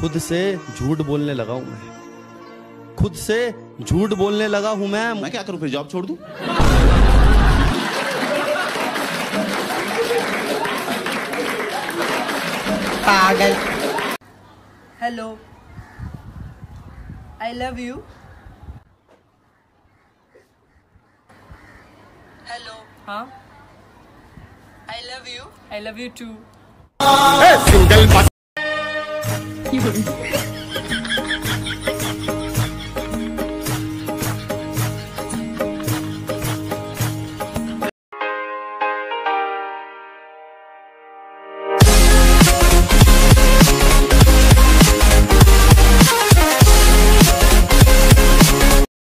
खुद से झूठ बोलने लगा हूं मैं, खुद से झूठ बोलने लगा हूं मैं क्या करूं फिर, जॉब छोड़ दूं? पागल। Hello, I love you. Hello, हाँ, I love you too. Single